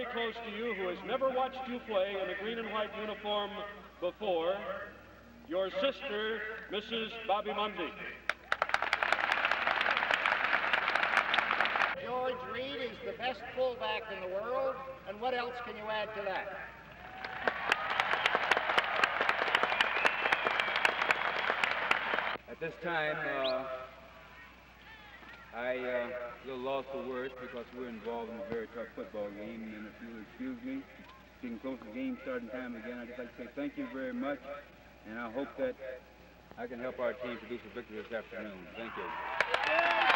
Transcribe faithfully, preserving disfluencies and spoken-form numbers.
very close to you who has never watched you play in a green and white uniform before, your sister, Missus Bobby Mundy. George Reed is the best fullback in the world, and what else can you add to that? At this time, uh, I uh, a little lost for words because we're involved in a very tough football game, and if you'll excuse me, getting close to game starting time again, I'd just like to say thank you very much, and I hope that I can help our team produce a victory this afternoon. Thank you.